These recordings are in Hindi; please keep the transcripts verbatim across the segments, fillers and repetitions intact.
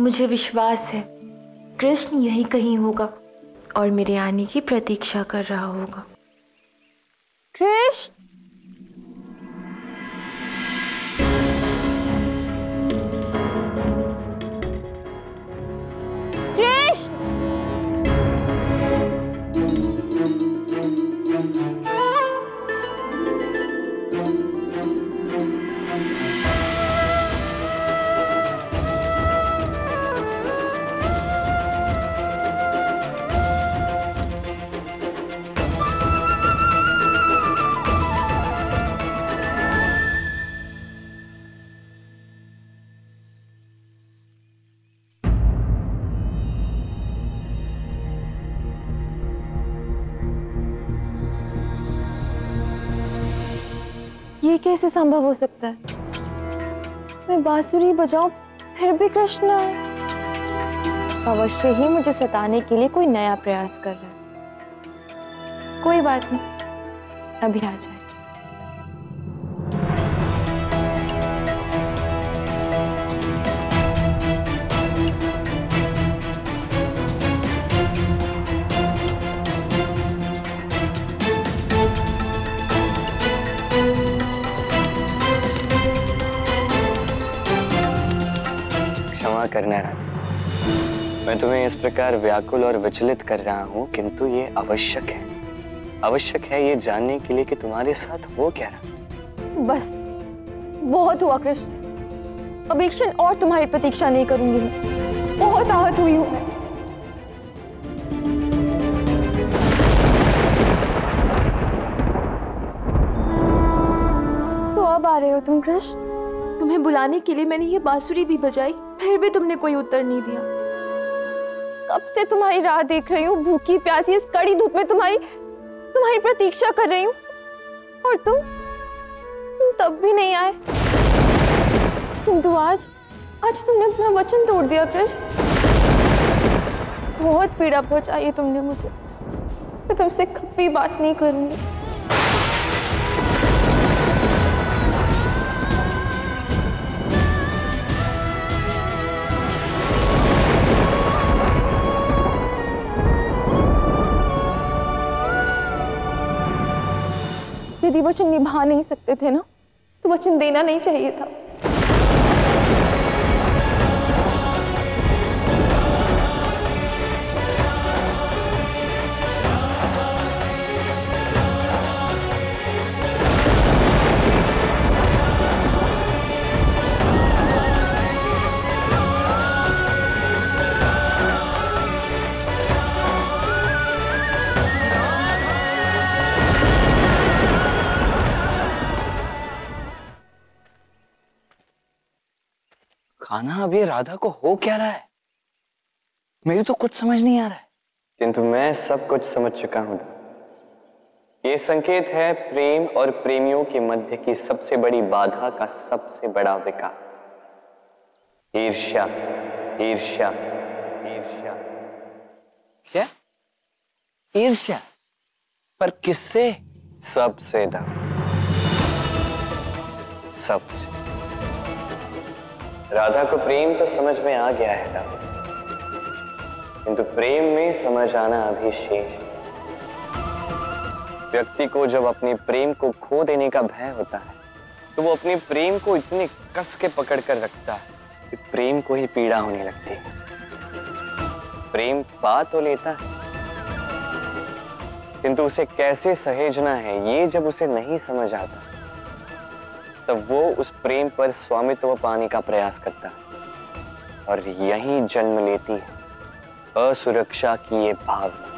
मुझे विश्वास है कृष्ण यहीं कहीं होगा और मेरे आने की प्रतीक्षा कर रहा होगा। कृष्ण, कृष्ण, ये कैसे संभव हो सकता है? मैं बांसुरी बजाऊं फिर भी कृष्ण आए। अवश्य ही मुझे सताने के लिए कोई नया प्रयास कर रहा है। कोई बात नहीं, अभी आ जाए। करना राधा, मैं तुम्हें इस प्रकार व्याकुल और विचलित कर रहा हूं, किंतु ये आवश्यक है आवश्यक है ये जानने के लिए कि तुम्हारे साथ हो क्या रहा। बस बहुत हुआ कृष्ण, अब एक क्षण और तुम्हारी प्रतीक्षा नहीं करूंगी मैं। बहुत आहत हुई हूं मैं। तो अब आ रहे हो तुम कृष्ण? तुम्हें बुलाने के लिए मैंने ये बांसुरी भी बजाई, फिर भी तुमने कोई उत्तर नहीं दिया। कब से तुम्हारी राह देख रही हूँ, भूखी प्यासी इस कड़ी धूप में तुम्हारी तुम्हारी प्रतीक्षा कर रही हूँ, और तुम तुम तब भी नहीं आए। किंतु आज आज तुमने अपना वचन तोड़ दिया कृष्ण। बहुत पीड़ा पहुंचाई तुमने मुझे। मैं तुमसे कभी बात नहीं करूंगी। यदि वचन निभा नहीं सकते थे ना, तो वचन देना नहीं चाहिए था। खाना अभी राधा को हो क्या रहा है? मेरी तो कुछ समझ नहीं आ रहा है। किंतु मैं सब कुछ समझ चुका हूं। ये संकेत है प्रेम और प्रेमियों के मध्य की सबसे बड़ी बाधा का सबसे बड़ा विकार, ईर्ष्या। ईर्ष्या ईर्ष्या क्या? ईर्ष्या? पर किससे? सबसे दा सबसे। राधा को प्रेम तो समझ में आ गया है राधा, किंतु प्रेम में समझ आना अभी शेष है। व्यक्ति को जब अपने प्रेम को खो देने का भय होता है, तो वो अपने प्रेम को इतने कस के पकड़ कर रखता है कि प्रेम को ही पीड़ा होने लगती है। प्रेम पा तो लेता है, किंतु उसे कैसे सहेजना है ये जब उसे नहीं समझ आता, तब वो उस प्रेम पर स्वामित्व पाने का प्रयास करता है, और यहीं जन्म लेती है असुरक्षा की ये भावना,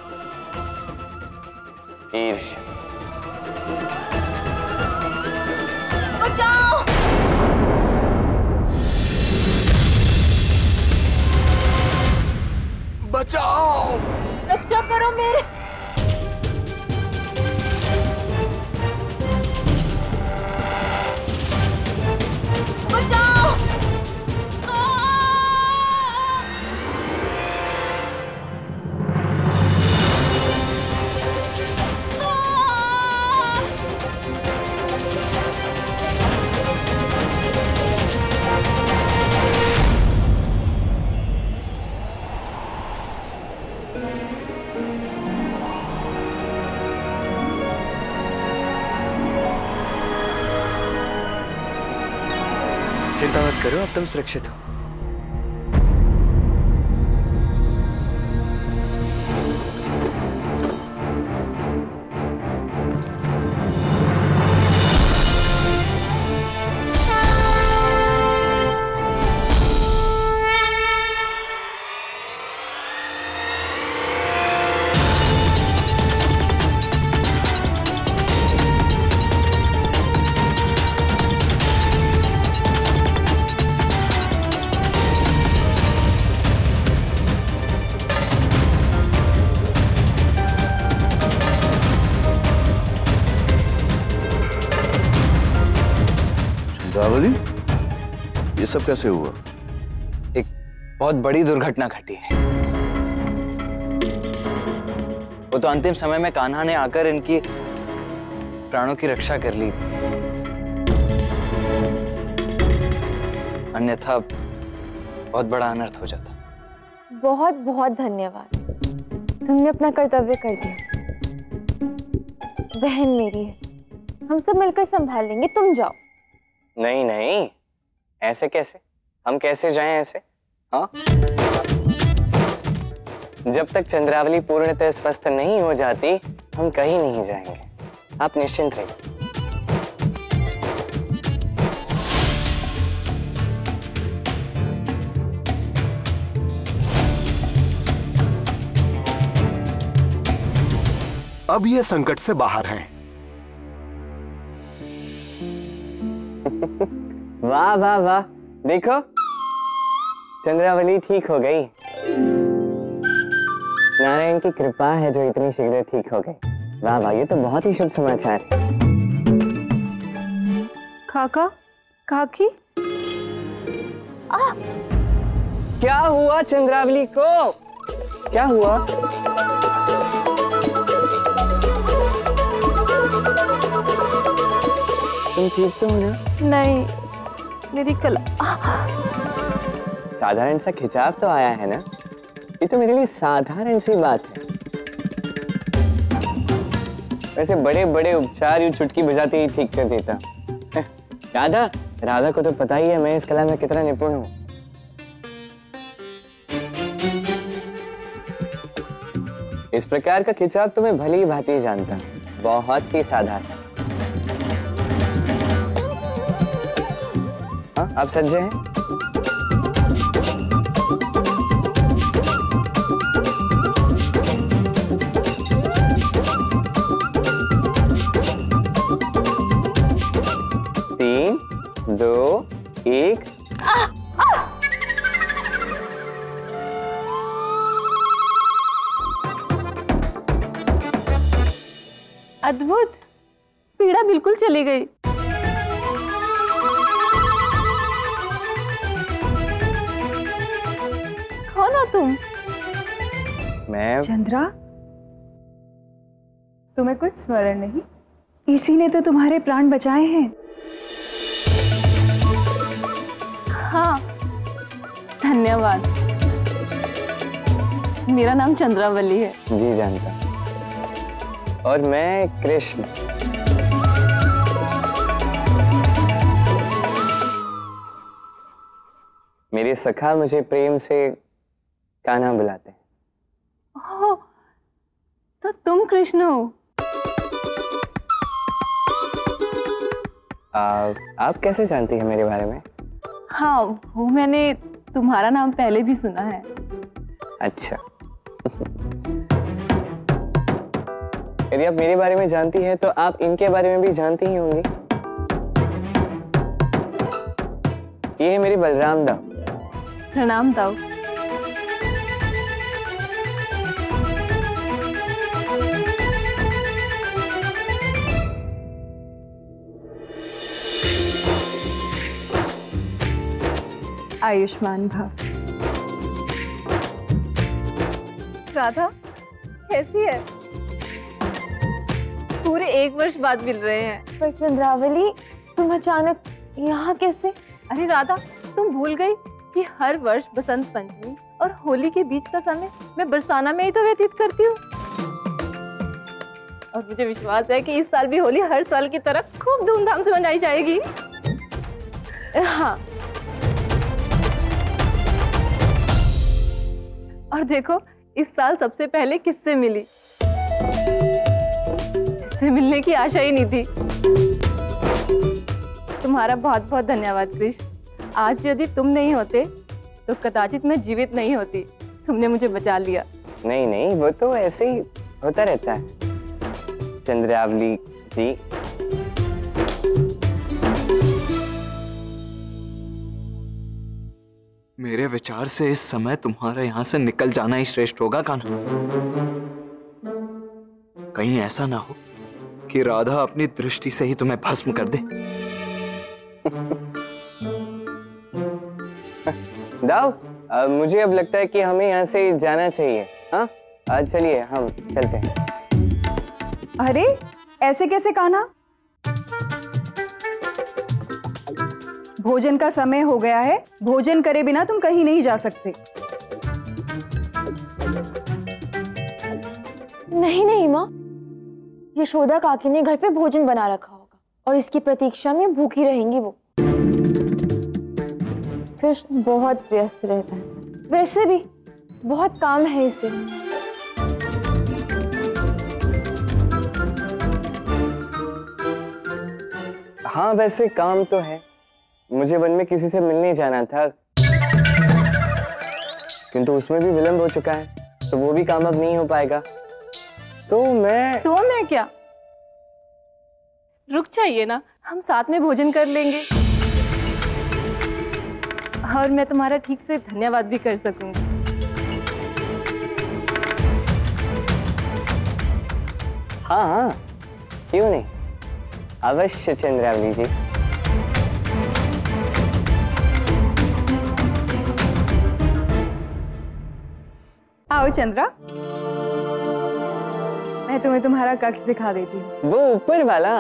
ईर्ष्या। बचाओ! बचाओ! रक्षा करो मेरे। बचाओ! चिंता मत करो, अब तुम सुरक्षित हो। चंद्रावली, ये सब कैसे हुआ? एक बहुत बड़ी दुर्घटना घटी है। वो तो अंतिम समय में कान्हा ने आकर इनकी प्राणों की रक्षा कर ली, अन्यथा बहुत बड़ा अनर्थ हो जाता। बहुत बहुत धन्यवाद, तुमने अपना कर्तव्य कर दिया। बहन मेरी है, हम सब मिलकर संभाल लेंगे, तुम जाओ। नहीं नहीं, ऐसे कैसे? हम कैसे जाएं ऐसे? हाँ, जब तक चंद्रावली पूर्णतः स्वस्थ नहीं हो जाती हम कहीं नहीं जाएंगे। आप निश्चिंत रहिए। अब ये संकट से बाहर हैं। वाह वाह वाह, देखो चंद्रावली ठीक हो गई। नारायण की कृपा है जो इतनी शीघ्र ठीक हो गई। वाह वाह, ये तो बहुत ही शुभ समाचार है। काका, काकी, आ! क्या हुआ चंद्रावली को? क्या हुआ? तुम ठीक तो हो ना? नहीं, मेरी कला। साधारण सा खिंचाव तो आया है ना? ये तो मेरे लिए साधारण सी बात है। वैसे बड़े बड़े उपचार यूं चुटकी बजाते ही ठीक कर देता। राधा, राधा को तो पता ही है मैं इस कला में कितना निपुण हूँ। इस प्रकार का खिंचाव तो मैं भली भांति जानता हूँ, बहुत ही साधारण। हाँ, आप सज्जे हैं? तीन, दो, एक। आ, आ! अद्भुत, पीड़ा बिल्कुल चली गई। कौन हो तुम? मैं चंद्रा, तुम्हें कुछ स्मरण नहीं? इसी ने तो तुम्हारे प्राण बचाए हैं। हाँ, धन्यवाद। मेरा नाम चंद्रावली है। जी जानता। और मैं कृष्ण। मेरे सखा मुझे प्रेम से कान्हा बुलाते हैं। ओह, तो तुम कृष्ण हो? आ, आप कैसे जानती हैं मेरे बारे में? हाँ, वो मैंने तुम्हारा नाम पहले भी सुना है। अच्छा। यदि आप मेरे बारे में जानती हैं तो आप इनके बारे में भी जानती ही होंगी। ये है मेरी बलराम दाऊ। प्रणाम दाऊ। आयुष्मान भव। राधा कैसी है? पूरे एक वर्ष बाद मिल रहे हैं। पर चंद्रावली, तुम अचानक यहाँ कैसे? अरे राधा, तुम भूल गई कि हर वर्ष बसंत पंचमी और होली के बीच का समय मैं बरसाना में ही तो व्यतीत करती हूँ। और मुझे विश्वास है कि इस साल भी होली हर साल की तरह खूब धूमधाम से मनाई जाएगी। हाँ, और देखो इस साल सबसे पहले किससे मिली, जिससे मिलने की आशा ही नहीं थी। तुम्हारा बहुत बहुत धन्यवाद कृष। आज यदि तुम नहीं होते तो कदाचित मैं जीवित नहीं होती। तुमने मुझे बचा लिया। नहीं नहीं, वो तो ऐसे ही होता रहता है चंद्रावली जी। मेरे विचार से इस समय तुम्हारा यहां से निकल जाना ही श्रेष्ठ होगा कान्हा। कहीं ऐसा ना हो कि राधा अपनी दृष्टि से ही तुम्हें भस्म कर दे। दाऊ, अब मुझे अब लगता है कि हमें यहाँ से जाना चाहिए। हाँ, आज चलिए हम चलते हैं। अरे ऐसे कैसे कान्हा? भोजन का समय हो गया है, भोजन करे बिना तुम कहीं नहीं जा सकते। नहीं नहीं माँ, यशोदा काकी ने घर पे भोजन बना रखा होगा और इसकी प्रतीक्षा में भूखी रहेंगी वो। कृष्ण बहुत व्यस्त रहता है, वैसे भी बहुत काम है इसे। हाँ वैसे काम तो है, मुझे वन में किसी से मिलने जाना था, किंतु उसमें भी विलंब हो चुका है, तो वो भी काम अब नहीं हो पाएगा। तो मैं तो मैं क्या, रुक जाइए ना, हम साथ में भोजन कर लेंगे और मैं तुम्हारा ठीक से धन्यवाद भी कर सकूंगी। हाँ हाँ क्यों नहीं, अवश्य चंद्रावली जी। आओ चंद्रा, मैं तुम्हें तुम्हारा कक्ष दिखा देती हूँ। वो ऊपर वाला,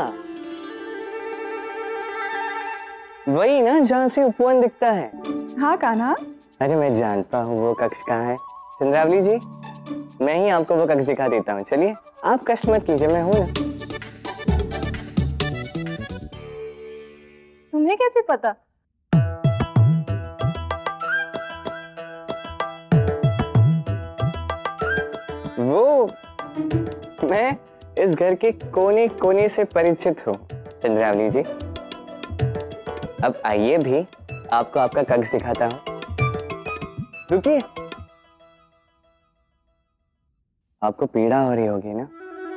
वही ना जहाँ से उपवन दिखता है। हाँ कान्हा। अरे मैं जानता हूँ वो कक्ष कहाँ है। चंद्रावली जी, मैं ही आपको वो कक्ष दिखा देता हूँ। चलिए, आप कष्ट मत कीजिए, मैं हूँ ना। तुम्हें कैसे पता? वो मैं इस घर के कोने कोने से परिचित हूँ चंद्रावली जी। अब आइए भी आपको आपका कक्ष दिखाता हूँ। रुकिए, आपको पीड़ा हो रही होगी ना?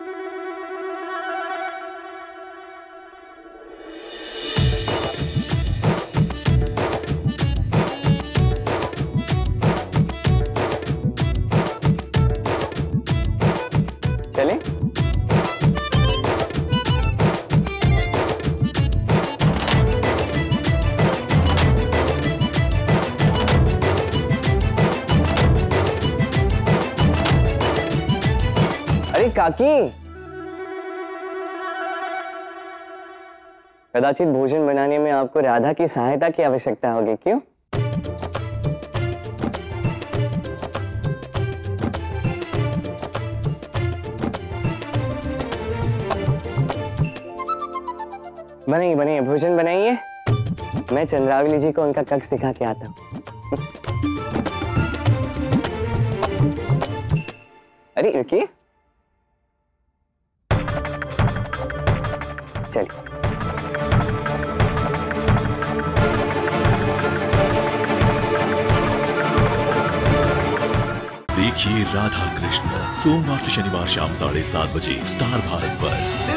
चले? अरे काकी, कदाचित भोजन बनाने में आपको राधा की सहायता की आवश्यकता होगी, क्यों? बनाइए बनाइए, भोजन बनाइए। मैं चंद्रावली जी को उनका कक्ष दिखा के आता हूँ। अरे रुकिए, चलिए। देखिए राधा कृष्ण सोमवार से शनिवार शाम साढ़े सात बजे स्टार भारत पर।